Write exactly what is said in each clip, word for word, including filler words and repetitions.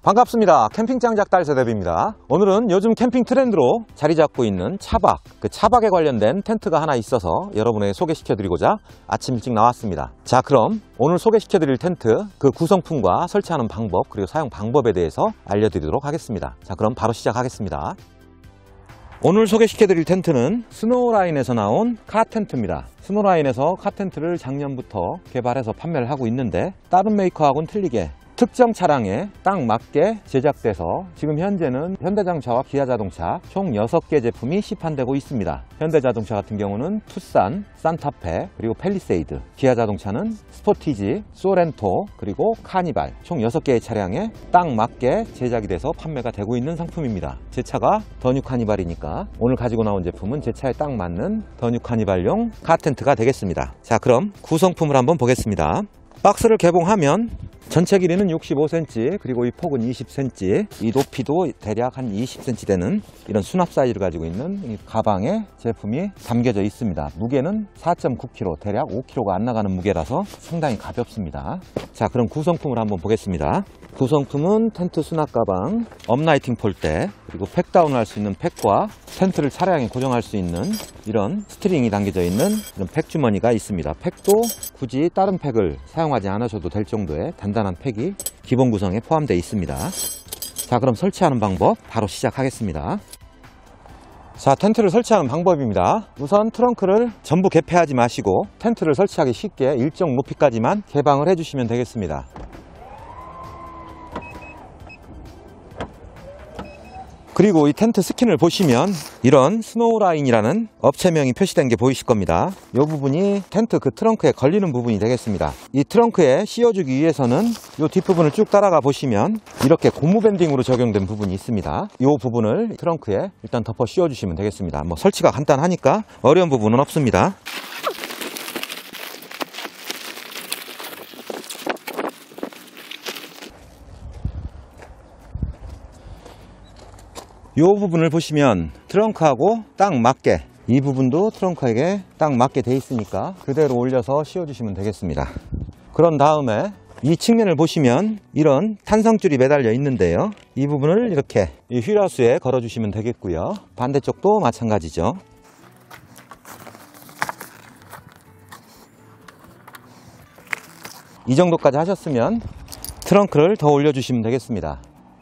반갑습니다. 캠핑장 작달 세대비입니다. 오늘은 요즘 캠핑 트렌드로 자리 잡고 있는 차박, 그 차박에 관련된 텐트가 하나 있어서 여러분에게 소개시켜드리고자 아침 일찍 나왔습니다. 자, 그럼 오늘 소개시켜드릴 텐트, 그 구성품과 설치하는 방법, 그리고 사용 방법에 대해서 알려드리도록 하겠습니다. 자, 그럼 바로 시작하겠습니다. 오늘 소개시켜드릴 텐트는 스노우라인에서 나온 카텐트입니다. 스노우라인에서 카텐트를 작년부터 개발해서 판매를 하고 있는데, 다른 메이커하고는 틀리게 특정 차량에 딱 맞게 제작돼서 지금 현재는 현대자동차와 기아자동차 총 여섯 개 제품이 시판되고 있습니다. 현대자동차 같은 경우는 투싼, 산타페, 그리고 팰리세이드, 기아자동차는 스포티지, 소렌토, 그리고 카니발 총 여섯 개의 차량에 딱 맞게 제작이 돼서 판매가 되고 있는 상품입니다. 제 차가 더뉴 카니발이니까 오늘 가지고 나온 제품은 제 차에 딱 맞는 더뉴 카니발용 카텐트가 되겠습니다. 자, 그럼 구성품을 한번 보겠습니다. 박스를 개봉하면 전체 길이는 육십오 센티미터, 그리고 이 폭은 이십 센티미터, 이 높이도 대략 한 이십 센티미터 되는 이런 수납 사이즈를 가지고 있는 이 가방에 제품이 담겨져 있습니다. 무게는 사 점 구 킬로그램, 대략 오 킬로그램가 안 나가는 무게라서 상당히 가볍습니다. 자, 그럼 구성품을 한번 보겠습니다. 구성품은 텐트 수납 가방, 업라이팅 폴대, 그리고 팩다운을 할 수 있는 팩과 텐트를 차량에 고정할 수 있는 이런 스트링이 담겨져 있는 이런 팩 주머니가 있습니다. 팩도 굳이 다른 팩을 사용하지 않으셔도 될 정도의 단단한 팩이 기본 구성에 포함되어 있습니다. 자, 그럼 설치하는 방법 바로 시작하겠습니다. 자, 텐트를 설치하는 방법입니다. 우선 트렁크를 전부 개폐하지 마시고 텐트를 설치하기 쉽게 일정 높이까지만 개방을 해주시면 되겠습니다. 그리고 이 텐트 스킨을 보시면 이런 스노우라인이라는 업체명이 표시된 게 보이실 겁니다. 이 부분이 텐트 그 트렁크에 걸리는 부분이 되겠습니다. 이 트렁크에 씌워주기 위해서는 이 뒷부분을 쭉 따라가 보시면 이렇게 고무 밴딩으로 적용된 부분이 있습니다. 이 부분을 트렁크에 일단 덮어 씌워주시면 되겠습니다. 뭐 설치가 간단하니까 어려운 부분은 없습니다. 이 부분을 보시면 트렁크하고 딱 맞게, 이 부분도 트렁크에게 딱 맞게 돼 있으니까 그대로 올려서 씌워주시면 되겠습니다. 그런 다음에 이 측면을 보시면 이런 탄성줄이 매달려 있는데요, 이 부분을 이렇게 이 휠하우스에 걸어 주시면 되겠고요. 반대쪽도 마찬가지죠. 이 정도까지 하셨으면 트렁크를 더 올려주시면 되겠습니다.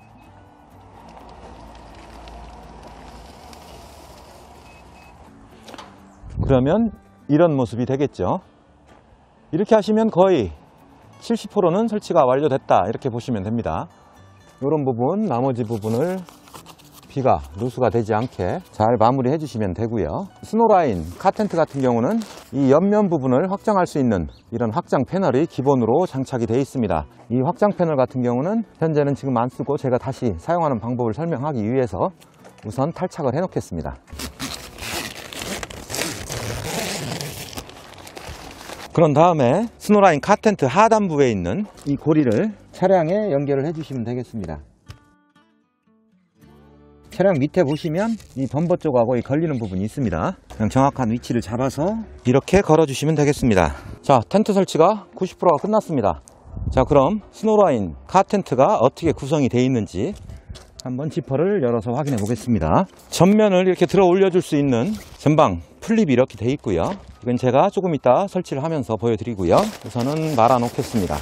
그러면 이런 모습이 되겠죠. 이렇게 하시면 거의 칠십 퍼센트는 설치가 완료됐다, 이렇게 보시면 됩니다. 이런 부분, 나머지 부분을 비가 누수가 되지 않게 잘 마무리 해주시면 되고요. 스노우라인 카텐트 같은 경우는 이 옆면 부분을 확장할 수 있는 이런 확장 패널이 기본으로 장착이 되어 있습니다. 이 확장 패널 같은 경우는 현재는 지금 안 쓰고 제가 다시 사용하는 방법을 설명하기 위해서 우선 탈착을 해 놓겠습니다. 그런 다음에 스노우라인 카텐트 하단부에 있는 이 고리를 차량에 연결을 해주시면 되겠습니다. 차량 밑에 보시면 이 범버 쪽하고 이 걸리는 부분이 있습니다. 그냥 정확한 위치를 잡아서 이렇게 걸어주시면 되겠습니다. 자, 텐트 설치가 구십 퍼센트가 끝났습니다. 자, 그럼 스노우라인 카텐트가 어떻게 구성이 되어 있는지 한번 지퍼를 열어서 확인해 보겠습니다. 전면을 이렇게 들어 올려줄 수 있는 전방 플립이 이렇게 되어 있고요. 이건 제가 조금 이따 설치를 하면서 보여드리고요. 우선은 말아 놓겠습니다.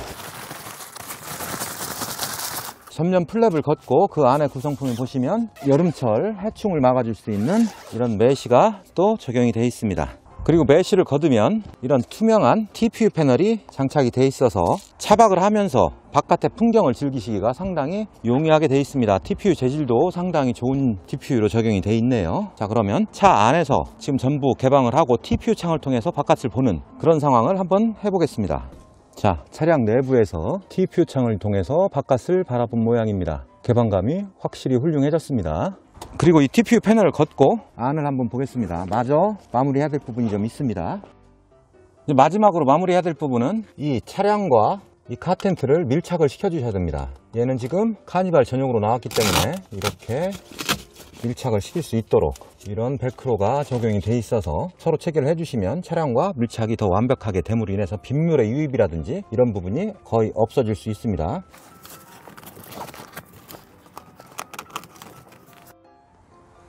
전면 플랩을 걷고 그 안에 구성품을 보시면 여름철 해충을 막아줄 수 있는 이런 메쉬가 또 적용이 되어 있습니다. 그리고 메쉬를 걷으면 이런 투명한 티피유 패널이 장착이 되어 있어서 차박을 하면서 바깥의 풍경을 즐기시기가 상당히 용이하게 되어 있습니다. 티피유 재질도 상당히 좋은 티피유로 적용이 되어 있네요. 자, 그러면 차 안에서 지금 전부 개방을 하고 티피유 창을 통해서 바깥을 보는 그런 상황을 한번 해보겠습니다. 자, 차량 내부에서 티피유 창을 통해서 바깥을 바라본 모양입니다. 개방감이 확실히 훌륭해졌습니다. 그리고 이 티피유 패널을 걷고 안을 한번 보겠습니다. 마저 마무리해야 될 부분이 좀 있습니다. 이제 마지막으로 마무리해야 될 부분은 이 차량과 이 카텐트를 밀착을 시켜 주셔야 됩니다. 얘는 지금 카니발 전용으로 나왔기 때문에 이렇게 밀착을 시킬 수 있도록 이런 벨크로가 적용이 돼 있어서 서로 체결을 해주시면 차량과 밀착이 더 완벽하게 됨으로 인해서 빗물의 유입이라든지 이런 부분이 거의 없어질 수 있습니다.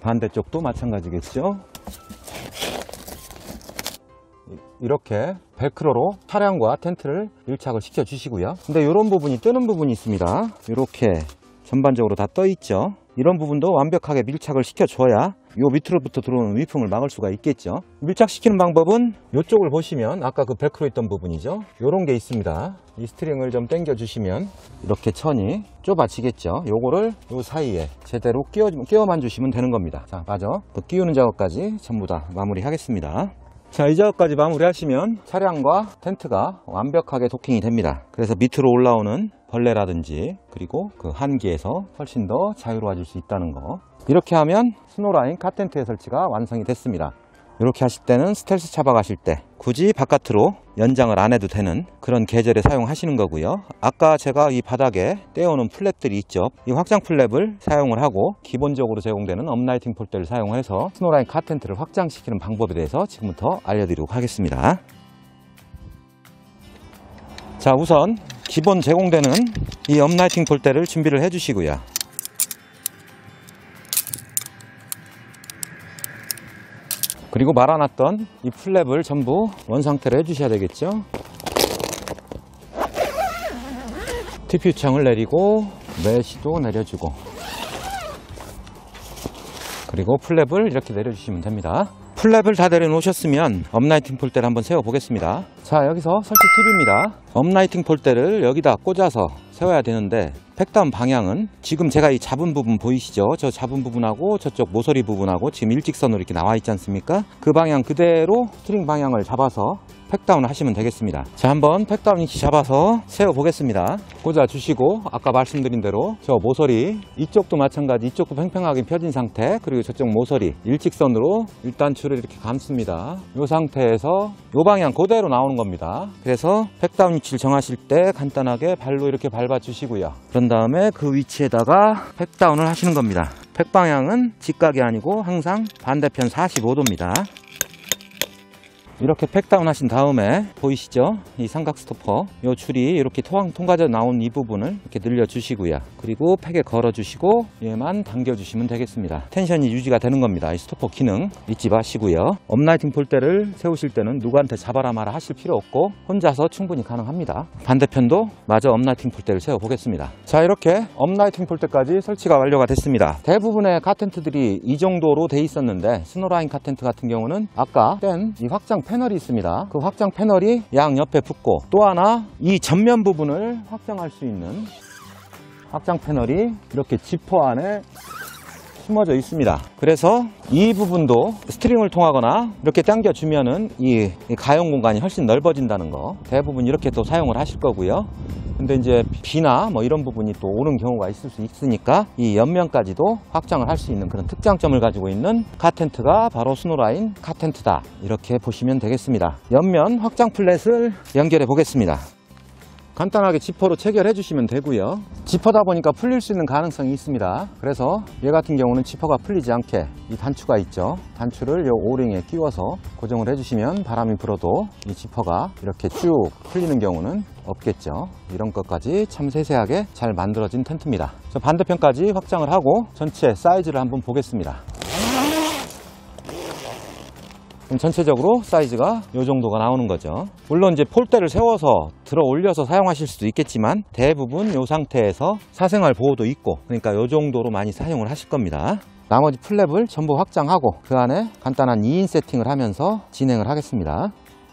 반대쪽도 마찬가지겠죠. 이렇게 벨크로로 차량과 텐트를 밀착을 시켜 주시고요. 근데 이런 부분이 뜨는 부분이 있습니다. 이렇게 전반적으로 다 떠 있죠. 이런 부분도 완벽하게 밀착을 시켜줘야 요 밑으로부터 들어오는 위풍을 막을 수가 있겠죠. 밀착시키는 방법은 이쪽을 보시면 아까 그 벨크로 있던 부분이죠. 요런 게 있습니다. 이 스트링을 좀 당겨 주시면 이렇게 천이 좁아지겠죠. 요거를 요 사이에 제대로 끼워, 끼워만 주시면 되는 겁니다. 자, 맞아. 그 끼우는 작업까지 전부 다 마무리 하겠습니다. 자, 이 작업까지 마무리 하시면 차량과 텐트가 완벽하게 도킹이 됩니다. 그래서 밑으로 올라오는 벌레라든지 그리고 그 한기에서 훨씬 더 자유로워질 수 있다는 거. 이렇게 하면 스노라인 카텐트의 설치가 완성이 됐습니다. 이렇게 하실 때는 스텔스 차박하실 때 굳이 바깥으로 연장을 안 해도 되는 그런 계절에 사용하시는 거고요. 아까 제가 이 바닥에 떼어놓은 플랩들이 있죠. 이 확장 플랩을 사용을 하고 기본적으로 제공되는 업라이팅 폴대를 사용해서 스노라인 카텐트를 확장시키는 방법에 대해서 지금부터 알려드리도록 하겠습니다. 자, 우선 기본 제공되는 이 업라이팅 폴대를 준비를 해 주시고요. 그리고 말아놨던 이 플랩을 전부 원상태로 해주셔야 되겠죠. 티퓨창을 내리고 메시도 내려주고 그리고 플랩을 이렇게 내려주시면 됩니다. 플랩을 다 내려놓으셨으면 업라이팅 폴대를 한번 세워 보겠습니다. 자, 여기서 설치 팁입니다. 업라이팅 폴대를 여기다 꽂아서 세워야 되는데 팩다운 방향은 지금 제가 이 잡은 부분 보이시죠? 저 잡은 부분하고 저쪽 모서리 부분하고 지금 일직선으로 이렇게 나와 있지 않습니까? 그 방향 그대로 스트링 방향을 잡아서 팩다운을 하시면 되겠습니다. 자, 한번 팩다운 위치 잡아서 세워 보겠습니다. 꽂아 주시고 아까 말씀드린 대로 저 모서리 이쪽도 마찬가지, 이쪽도 팽팽하게 펴진 상태, 그리고 저쪽 모서리 일직선으로 일단 줄을 이렇게 감습니다. 이 상태에서 이 방향 그대로 나오는 겁니다. 그래서 팩다운 위치를 정하실 때 간단하게 발로 이렇게 밟아 주시고요. 그런 다음에 그 위치에다가 팩다운을 하시는 겁니다. 팩 방향은 직각이 아니고 항상 반대편 사십오 도입니다. 이렇게 팩다운 하신 다음에 보이시죠? 이 삼각 스토퍼 이 줄이 이렇게 통, 통과져 나온 이 부분을 이렇게 늘려 주시고요. 그리고 팩에 걸어 주시고 얘만 당겨 주시면 되겠습니다. 텐션이 유지가 되는 겁니다. 이 스토퍼 기능 잊지 마시고요. 업라이팅 폴대를 세우실 때는 누구한테 잡아라 마라 하실 필요 없고 혼자서 충분히 가능합니다. 반대편도 마저 업라이팅 폴대를 세워 보겠습니다. 자, 이렇게 업라이팅 폴대까지 설치가 완료가 됐습니다. 대부분의 카텐트들이 이 정도로 돼 있었는데 스노라인 카텐트 같은 경우는 아까 뗀 이 확장 패널이 있습니다. 그 확장 패널이 양 옆에 붙고 또 하나 이 전면 부분을 확장할 수 있는 확장 패널이 이렇게 지퍼 안에 숨어져 있습니다. 그래서 이 부분도 스트링을 통하거나 이렇게 당겨 주면은 이 가용 공간이 훨씬 넓어진다는 거, 대부분 이렇게 또 사용을 하실 거고요. 근데 이제 비나 뭐 이런 부분이 또 오는 경우가 있을 수 있으니까 이 옆면까지도 확장을 할 수 있는 그런 특장점을 가지고 있는 카텐트가 바로 스노라인 카텐트다, 이렇게 보시면 되겠습니다. 옆면 확장 플랫을 연결해 보겠습니다. 간단하게 지퍼로 체결해 주시면 되고요. 지퍼다 보니까 풀릴 수 있는 가능성이 있습니다. 그래서 얘 같은 경우는 지퍼가 풀리지 않게 이 단추가 있죠. 단추를 이 오링에 끼워서 고정을 해 주시면 바람이 불어도 이 지퍼가 이렇게 쭉 풀리는 경우는 없겠죠. 이런 것까지 참 세세하게 잘 만들어진 텐트입니다. 저 반대편까지 확장을 하고 전체 사이즈를 한번 보겠습니다. 전체적으로 사이즈가 이 정도가 나오는 거죠. 물론 이제 폴대를 세워서 들어 올려서 사용하실 수도 있겠지만 대부분 이 상태에서 사생활 보호도 있고 그러니까 이 정도로 많이 사용을 하실 겁니다. 나머지 플랩을 전부 확장하고 그 안에 간단한 이 인 세팅을 하면서 진행을 하겠습니다.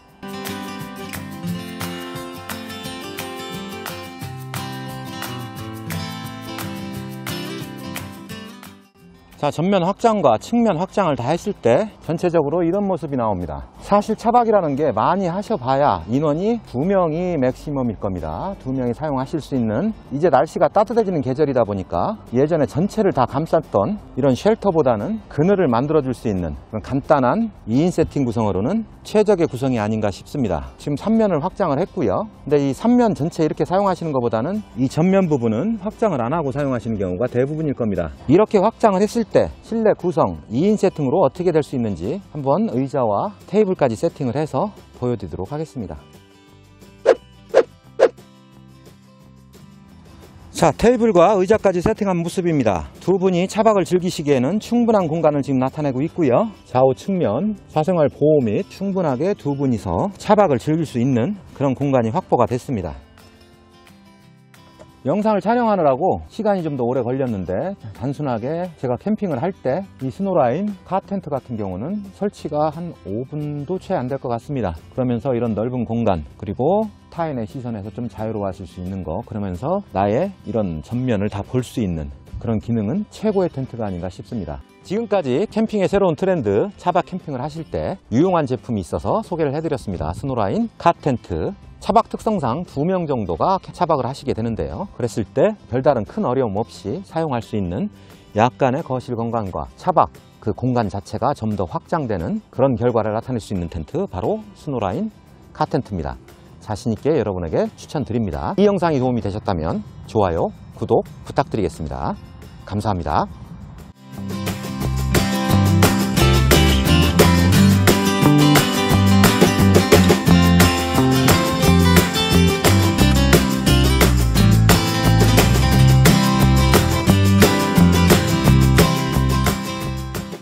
자, 전면 확장과 측면 확장을 다 했을 때 전체적으로 이런 모습이 나옵니다. 사실 차박이라는 게 많이 하셔봐야 인원이 두 명이 맥시멈일 겁니다. 두 명이 사용하실 수 있는, 이제 날씨가 따뜻해지는 계절이다 보니까 예전에 전체를 다 감쌌던 이런 쉘터보다는 그늘을 만들어줄 수 있는 그런 간단한 이 인 세팅 구성으로는 최적의 구성이 아닌가 싶습니다. 지금 삼 면을 확장을 했고요. 근데 이 삼 면 전체 이렇게 사용하시는 것보다는 이 전면 부분은 확장을 안 하고 사용하시는 경우가 대부분일 겁니다. 이렇게 확장을 했을 때 실내 구성 이 인 세팅으로 어떻게 될 수 있는지 한번 의자와 테이블까지 세팅을 해서 보여드리도록 하겠습니다. 자, 테이블과 의자까지 세팅한 모습입니다. 두 분이 차박을 즐기시기에는 충분한 공간을 지금 나타내고 있고요. 좌우 측면 사생활 보호 및 충분하게 두 분이서 차박을 즐길 수 있는 그런 공간이 확보가 됐습니다. 영상을 촬영하느라고 시간이 좀 더 오래 걸렸는데, 단순하게 제가 캠핑을 할 때 이 스노라인 카텐트 같은 경우는 설치가 한 오 분도 채 안 될 것 같습니다. 그러면서 이런 넓은 공간, 그리고 타인의 시선에서 좀 자유로워하실 수 있는 거, 그러면서 나의 이런 전면을 다 볼 수 있는 그런 기능은 최고의 텐트가 아닌가 싶습니다. 지금까지 캠핑의 새로운 트렌드, 차박 캠핑을 하실 때 유용한 제품이 있어서 소개를 해드렸습니다. 스노라인 카텐트. 차박 특성상 두 명 정도가 차박을 하시게 되는데요. 그랬을 때 별다른 큰 어려움 없이 사용할 수 있는 약간의 거실 공간과 차박 그 공간 자체가 좀 더 확장되는 그런 결과를 나타낼 수 있는 텐트, 바로 스노라인 카텐트입니다. 자신있게 여러분에게 추천드립니다. 이 영상이 도움이 되셨다면 좋아요, 구독 부탁드리겠습니다. 감사합니다.